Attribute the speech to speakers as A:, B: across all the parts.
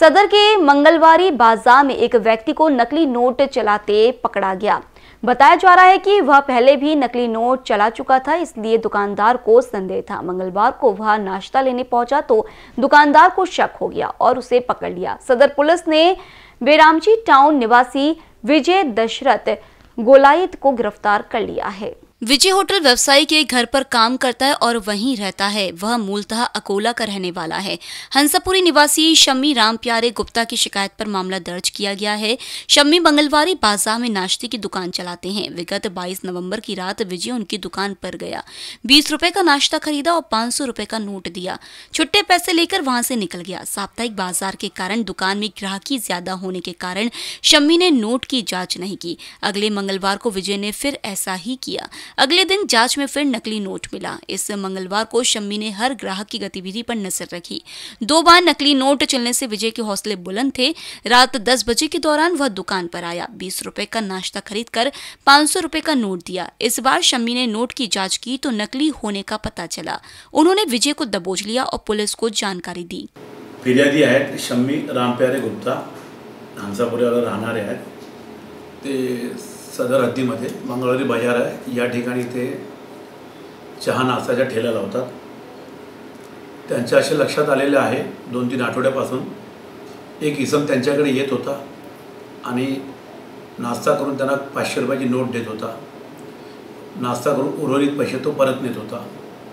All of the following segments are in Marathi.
A: सदर के मंगलवारी बाजार में एक व्यक्ति को नकली नोट चलाते पकड़ा गया। बताया जा रहा है कि वह पहले भी नकली नोट चला चुका था, इसलिए दुकानदार को संदेह था। मंगलवार को वह नाश्ता लेने पहुंचा तो दुकानदार को शक हो गया और उसे पकड़ लिया। सदर पुलिस ने बेरामजी टाउन निवासी विजय दशरथ गोलायत को गिरफ्तार कर लिया है।
B: विजय होटल व्यवसायी के घर पर काम करता है और वहीं रहता है। वह मूलतः अकोला का रहने वाला है। हंसापुरी निवासी शम्मी राम प्यारे गुप्ता की शिकायत पर मामला दर्ज किया गया है। शम्मी मंगलवारी बाजार में नाश्ते की दुकान चलाते हैं। विगत 22 नवंबर की रात विजय उनकी दुकान पर गया, 20 रुपए का नाश्ता खरीदा और 500 रुपए का नोट दिया। छुट्टे पैसे लेकर वहां से निकल गया। साप्ताहिक बाजार के कारण दुकान में ग्राहकी ज्यादा होने के कारण शम्मी ने नोट की जाँच नहीं की। अगले मंगलवार को विजय ने फिर ऐसा ही किया। अगले दिन जांच में फिर नकली नोट मिला। इस मंगलवार को शम्मी ने हर ग्राहक की गतिविधि पर नजर रखी। 2 बार नकली नोट चलने से विजय के हौसले बुलंद थे। रात 10 बजे के दौरान वह दुकान पर आया, 20 रुपए का नाश्ता खरीदकर 500 रुपए का नोट दिया। इस बार शम्मी ने नोट की जांच की तो नकली होने का पता चला। उन्होंने विजय को दबोच लिया और पुलिस को जानकारी दी।
C: फिर्यादी आहेत शम्मी रामप्यारे गुप्ता, हंसापुरीला राहणारे आहेत। ते सदर हद्दीमध्ये मंगळवारी बाजार आहे, या ठिकाणी ते चहा नाश्त्याचा ठेला लावतात। त्यांच्या असे लक्षात आलेले आहे 2-3 आठवड्यापासून एक इसम त्यांच्याकडे येत होता आणि नाश्ता करून त्यांना 500 रुपयाची नोट देत होता। नाश्ता करून उर्वरित पैसे तो परत नेत होता।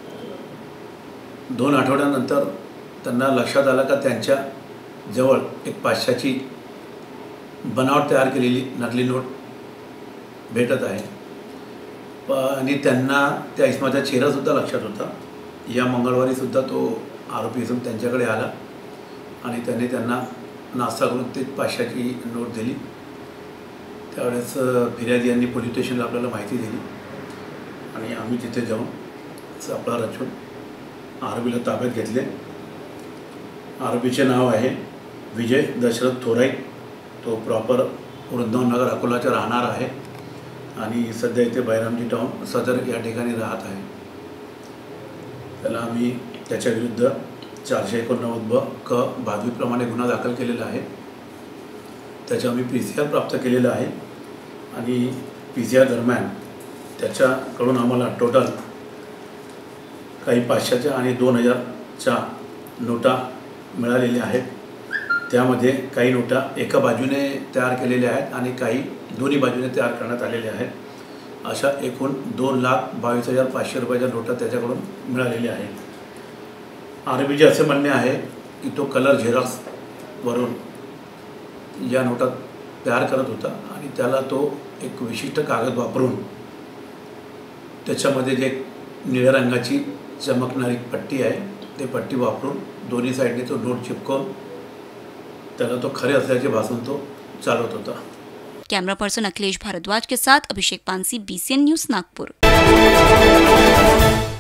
C: 2 आठवड्यानंतर त्यांना लक्षात आलं का त्यांच्या जवळ एक 500ची बनावट तयार केलेली नकली नोट भेटत आहे आणि त्यांना त्या इसमाचा चेहरासुद्धा लक्षात होता। या मंगळवारीसुद्धा तो आरोपी इसम त्यांच्याकडे आला आणि त्यांना नाश्ता करून ते 500ची नोट दिली। त्यावेळेस फिर्यादी यांनी पोलीस स्टेशनला आपल्याला माहिती दिली आणि आम्ही तिथे जाऊन सापळा रचून आरोपीला ताब्यात घेतले। आरोपीचे नाव आहे विजय दशरथ थोराई। तो प्रॉपर वृंदावन नगर अकोलाचा राहणार आहे आणि सध्या इथे बेरामजी टाउन सदर या ठिकाणी राहत आहे। त्याला आम्ही त्याच्या विरुद्ध 489 क भादवीप्रमाणे गुन्हा दाखल केलेला आहे। त्याचा आम्ही PCR प्राप्त केलेला आहे आणि PCR दरम्यान त्याच्याकडून आम्हाला टोटल काही 500च्या आणि 2000च्या नोटा मिळालेल्या आहेत। त्यामध्ये काही नोटा एका बाजूने तयार केलेल्या आहेत आणि काही दोन्ही बाजूने तयार करण्यात आलेल्या आहेत। अशा एकूण 2,22,500 रुपयाच्या नोटा त्याच्याकडून मिळालेल्या आहेत। आरोपीचे असे म्हणणे आहे की तो कलर झेरॉक्सवरून या नोटा तयार करत होता आणि त्याला तो एक विशिष्ट कागद वापरून त्याच्यामध्ये जे निळ्या रंगाची चमकणारी पट्टी आहे ते पट्टी वापरून दोन्ही साइडने तो नोट चिपकवून त्याला तो खरे असल्याचे भासून तो चालवत होता।
B: कैमरा पर्सन अखिलेश भारद्वाज के साथ अभिषेक पानसी, BCN न्यूज़, नागपुर।